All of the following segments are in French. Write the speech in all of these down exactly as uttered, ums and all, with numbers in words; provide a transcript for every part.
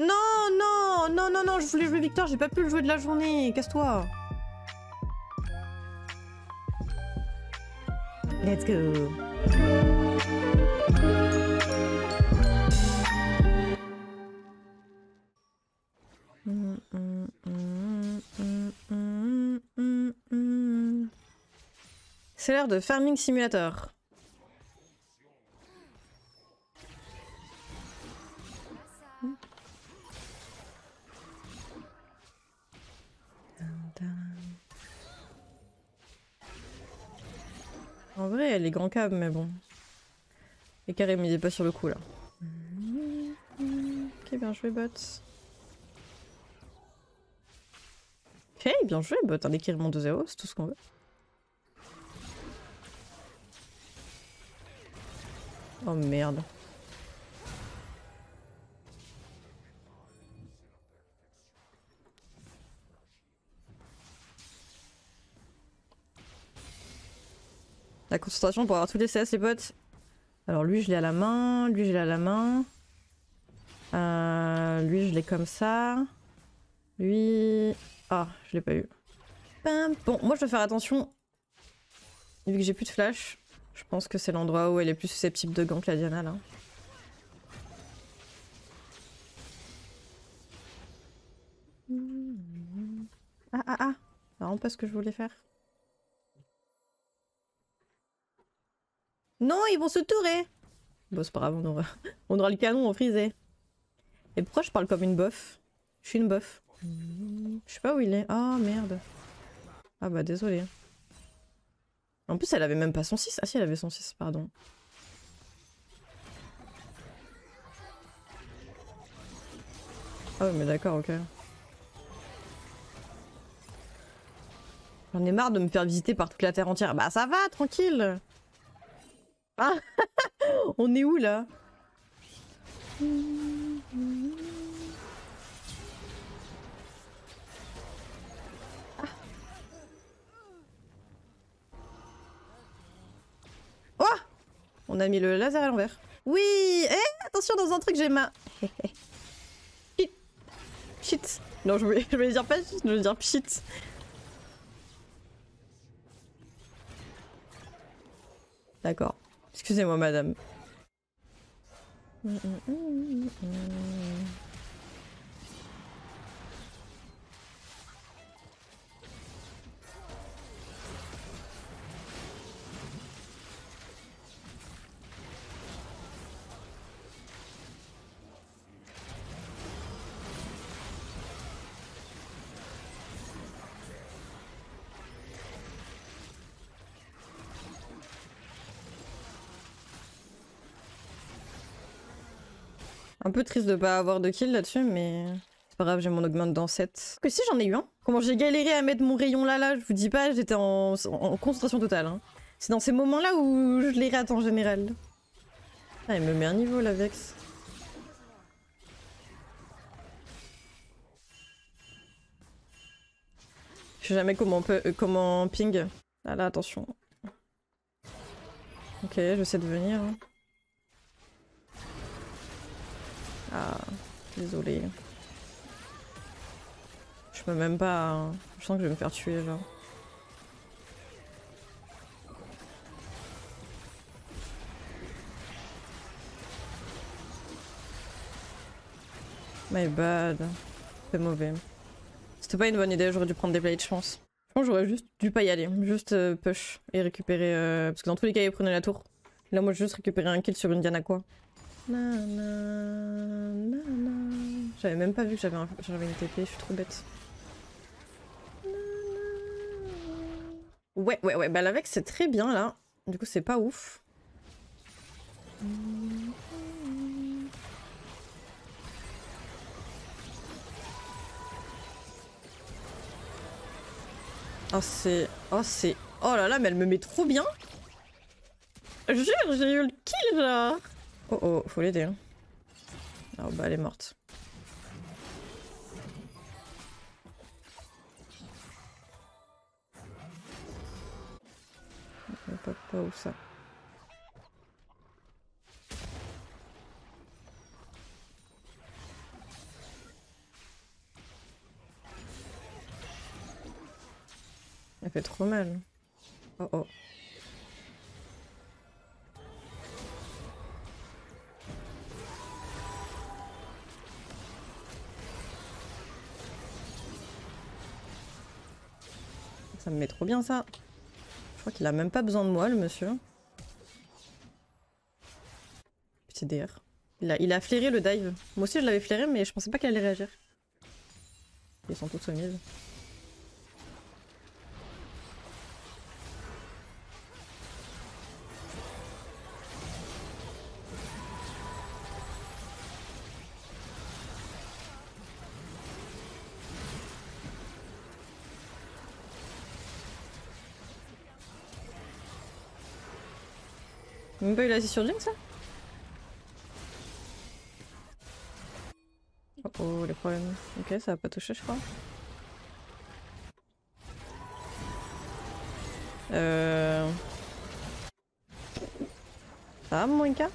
Non, non, non, non, non, je voulais jouer Victor, j'ai pas pu le jouer de la journée. Casse-toi. Let's go. Mm, mm, mm, mm, mm, mm, mm. C'est l'heure de Farming Simulator. En vrai, elle est grand cab, mais bon. Et carré, mais il est pas sur le coup là. Ok, bien joué, bot. Ok, bien joué, bot. Un équilibre de zéro, c'est tout ce qu'on veut. Oh merde. La concentration pour avoir tous les C S, les potes. Alors lui, je l'ai à la main. Lui, je l'ai à la main. Euh, lui, je l'ai comme ça. Lui... Ah, je l'ai pas eu. Bon, moi, je dois faire attention. Vu que j'ai plus de flash, je pense que c'est l'endroit où elle est plus susceptible de gank, la Diana, là. Ah, ah, ah. C'est vraiment pas ce que je voulais faire. Non, ils vont se tourer. Bon, c'est pas grave, on aura... on aura le canon en frisé. Et pourquoi je parle comme une bof? Je suis une bof. Je sais pas où il est. Oh merde. Ah bah désolé. En plus, elle avait même pas son six. Ah si, elle avait son six, pardon. Ah ouais, mais d'accord, ok. J'en ai marre de me faire visiter par toute la terre entière. Bah ça va, tranquille. Ah on est où là? Ah. Oh, on a mis le laser à l'envers. Oui. Eh, attention, dans un truc, j'ai ma... Shit. Shit. Non, je voulais, je voulais dire pas shit, je voulais dire pchit. D'accord. Excusez-moi, madame. Mm, mm, mm, mm. Un peu triste de pas avoir de kill là-dessus, mais c'est pas grave, j'ai mon augmente dans sept. Que si j'en ai eu un. Comment j'ai galéré à mettre mon rayon là, là, je vous dis pas, j'étais en... en concentration totale. Hein. C'est dans ces moments-là où je les rate en général. Ah, il me met un niveau la Vex. Je sais jamais comment, peut, euh, comment ping. Ah là, attention. Ok, j'essaie de venir. Hein. Ah, désolé. Je peux même pas... Hein. Je sens que je vais me faire tuer, genre. My bad. C'est mauvais. C'était pas une bonne idée, j'aurais dû prendre des plates, je pense. Je pense que j'aurais juste dû pas y aller. Juste euh, push et récupérer... Euh... Parce que dans tous les cas, ils prenaient la tour. Là, moi, j'ai juste récupéré un kill sur une Diana, quoi. J'avais même pas vu que j'avais un... une T P, je suis trop bête. Ouais, ouais, ouais, bah la Vex c'est très bien là. Du coup, c'est pas ouf. Oh, c'est. Oh, c'est. Oh là là, mais elle me met trop bien. Jure, j'ai eu le kill là. Oh oh, faut l'aider. Hein. Oh bah, elle est morte. Pas, pas où ça. Elle fait trop mal. Oh oh. Ça me met trop bien ça. Je crois qu'il a même pas besoin de moi le monsieur. Petit D R. Il a, il a flairé le dive. Moi aussi je l'avais flairé mais je pensais pas qu'elle allait réagir. Ils sont tous au mid. Même pas eu l'assis sur Jinx ça? Oh oh les problèmes. Ok ça va pas toucher je crois. Euh... Ça va mon Inka?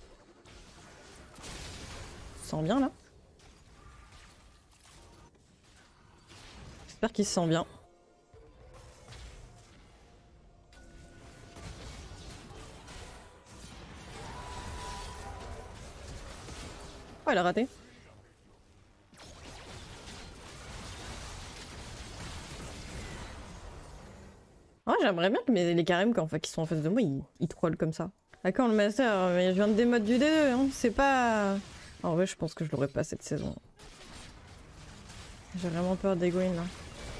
Tu te sens bien là? J'espère qu'il se sent bien. Oh elle a raté. Ouais, j'aimerais bien que mes, les Karim quand, enfin, qui sont en face de moi, ils, ils trollent comme ça. Ah quand le master, mais je viens de démode du D deux, hein, c'est pas... En vrai, je pense que je l'aurais pas cette saison. J'ai vraiment peur d'Egwene là.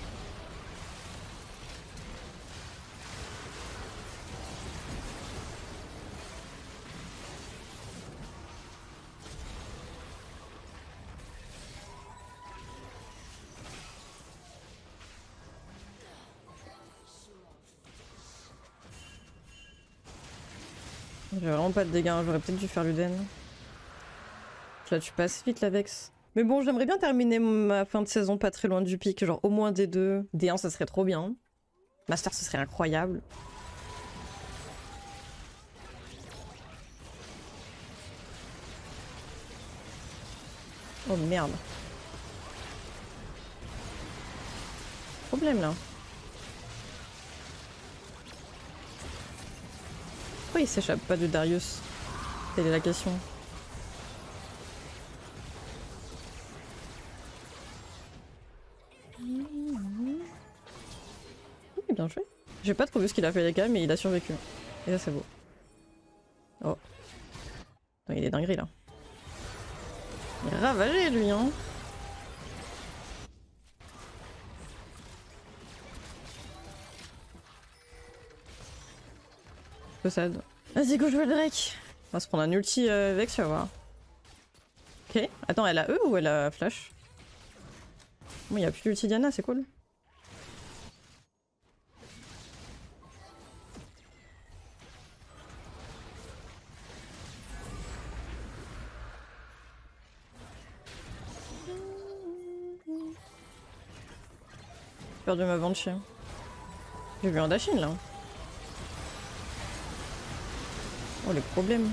J'ai vraiment pas de dégâts, j'aurais peut-être dû faire l'Uden. Je la tue pas assez vite la Vex. Mais bon, j'aimerais bien terminer ma fin de saison pas très loin du pic, genre au moins D deux. D un ça serait trop bien. Master ce serait incroyable. Oh merde. Problème là. Pourquoi il s'échappe pas de Darius? Telle est la question. Oui, bien joué. J'ai pas trop vu ce qu'il a fait les gars, mais il a survécu. Et ça c'est beau. Oh. Non, il est dinguerie là. Il est ravagé lui hein. Possède. Vas-y go jouer le Drake. On va se prendre un ulti euh, Vex, tu vas voir. Ok. Attends, elle a E ou elle a flash? Bon, il y a plus d'ulti Diana, c'est cool. J'ai perdu ma Banshee. J'ai vu un Dashin là. Oh les problèmes.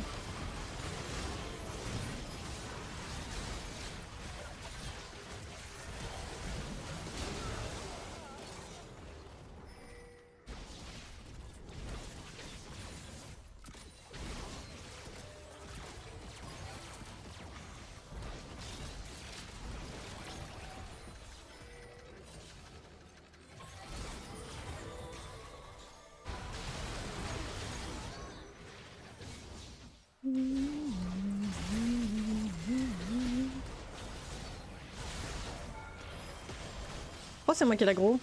Oh c'est moi qui ai l'aggro.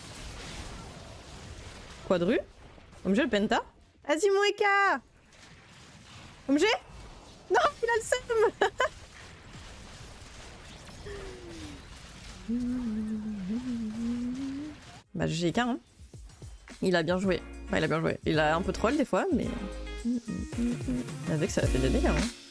Quadru. O M G le penta. Vas-y mon Eka. O M G. Non il a le seum. Bah G K hein. Il a bien joué. Enfin, il a bien joué. Il a un peu troll des fois mais... Avec ça a fait des dégâts hein.